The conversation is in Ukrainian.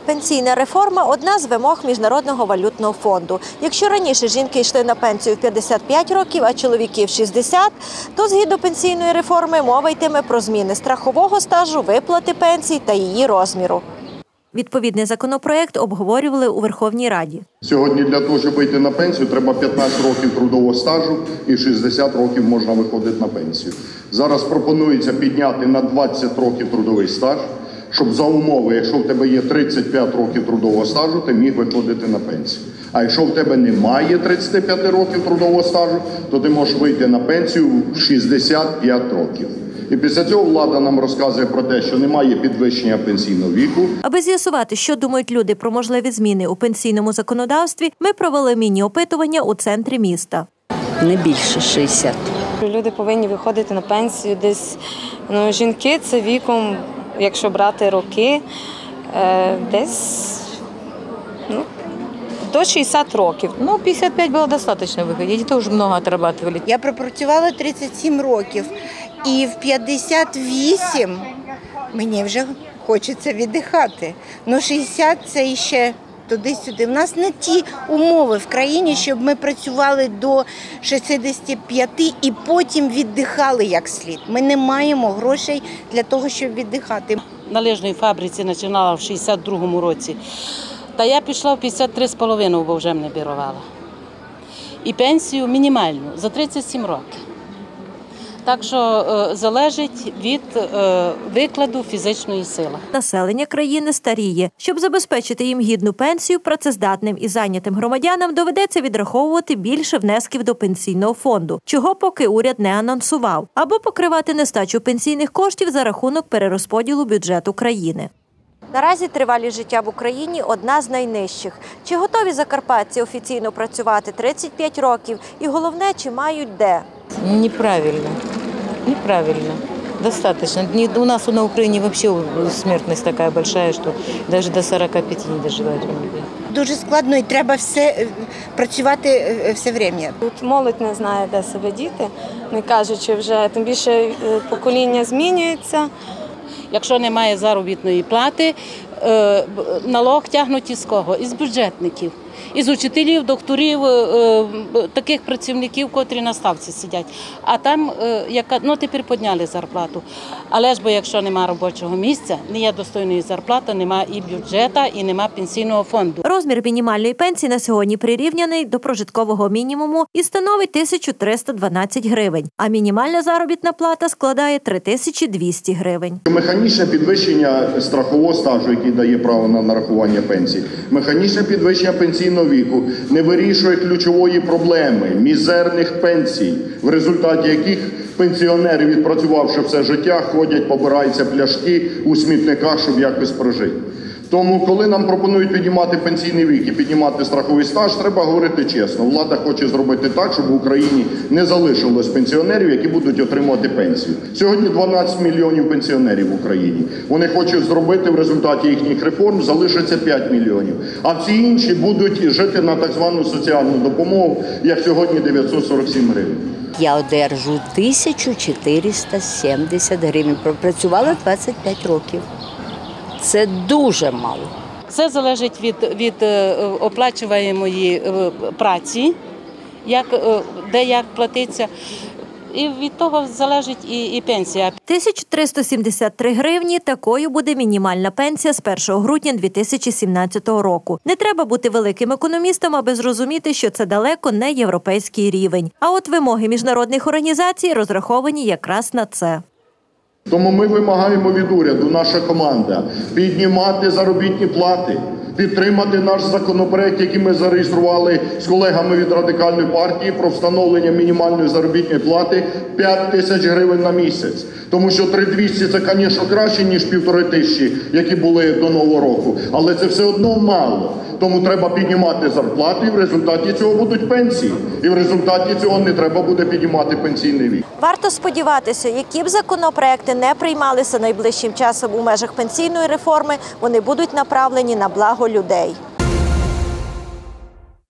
Пенсійна реформа – одна з вимог Міжнародного валютного фонду. Якщо раніше жінки йшли на пенсію в 55 років, а чоловіки в 60, то згідно пенсійної реформи мова йтиме про зміни страхового стажу, виплати пенсій та її розміру. Відповідний законопроект обговорювали у Верховній Раді. Сьогодні для того, щоб вийти на пенсію, треба 15 років трудового стажу і 60 років можна виходити на пенсію. Зараз пропонується підняти на 20 років трудовий стаж, щоб за умови, якщо в тебе є 35 років трудового стажу, ти міг виходити на пенсію. А якщо в тебе немає 35 років трудового стажу, то ти можеш вийти на пенсію в 65 років. І після цього влада нам розказує про те, що немає підвищення пенсійного віку. Аби з'ясувати, що думають люди про можливі зміни у пенсійному законодавстві, ми провели міні-опитування у центрі міста. Не більше 60. Люди повинні виходити на пенсію десь, жінки це віком, якщо брати роки, десь до 60 років. 55 було достатньо виходити, це вже багато отрабатывали. Я пропрацювала 37 років і в 58 мені вже хочеться віддихати. 60 – це ще туди-сюди. У нас не ті умови в країні, щоб ми працювали до 65 і потім віддихали як слід. Ми не маємо грошей для того, щоб віддихати. На лижній фабриці починала в 62-му році. Та я пішла в 53,5, бо вже мене бірувала. І пенсію мінімальну за 37 років. Так що залежить від викладу фізичної сили. Населення країни старіє. Щоб забезпечити їм гідну пенсію, працездатним і зайнятим громадянам доведеться відраховувати більше внесків до пенсійного фонду, чого поки уряд не анонсував, або покривати нестачу пенсійних коштів за рахунок перерозподілу бюджету країни. Наразі тривалість життя в Україні – одна з найнижчих. Чи готові закарпатці офіційно працювати 35 років? І головне, чи мають де? Неправильно. Достаточно. У нас на Украине вообще смертность такая большая, что даже до 45 не доживают люди. Дуже складно і треба працювати все время. Тут молодь не знає, де себе діти, не кажучи вже, тим більше покоління змінюється. Якщо немає заробітної плати, налог тягнуть із кого? Із бюджетників, із учителів, докторів, таких працівників, котрі на ставці сидять. А там, тепер підняли зарплату. Але ж, бо якщо немає робочого місця, не є достойної зарплати, немає і бюджету, і немає пенсійного фонду. Розмір мінімальної пенсії на сьогодні прирівняний до прожиткового мінімуму і становить 1312 гривень, а мінімальна заробітна плата складає 3200 гривень. Механічне підвищення страхового стажу, який дає право на нарахування пенсії, механічне підвищення пенсійного віку не вирішує ключової проблеми – мізерних пенсій, в результаті яких пенсіонери, відпрацювавши все життя, ходять, побираються пляшки у смітниках, щоб якось прожити. Тому, коли нам пропонують піднімати пенсійний вік і піднімати страховий стаж, треба говорити чесно. Влада хоче зробити так, щоб в Україні не залишилось пенсіонерів, які будуть отримувати пенсію. Сьогодні 12 мільйонів пенсіонерів в Україні. Вони хочуть зробити в результаті їхніх реформ, залишиться 5 мільйонів. А всі інші будуть жити на так звану соціальну допомогу, як сьогодні 947 гривень. Я одержу 1470 гривень. Пропрацювала 25 років. Це дуже мало. Це залежить від оплачуваємої праці, де як платиться. І від того залежить і пенсія. 1373 гривні – такою буде мінімальна пенсія з 1 грудня 2017 року. Не треба бути великим економістом, аби зрозуміти, що це далеко не європейський рівень. А от вимоги міжнародних організацій розраховані якраз на це. Тому ми вимагаємо від уряду, наша команда, піднімати заробітні плати, підтримати наш законопроект, який ми зареєстрували з колегами від Радикальної партії про встановлення мінімальної заробітної плати 5 тисяч гривень на місяць. Тому що 3200 – це, звісно, краще, ніж 1500, які були до Нового року. Але це все одно мало. Тому треба піднімати зарплати, і в результаті цього будуть пенсії. І в результаті цього не треба буде піднімати пенсійний вік. Варто сподіватися, які б законопроекти не приймалися найближчим часом у межах пенсійної реформи, вони будуть направлені на благо людей.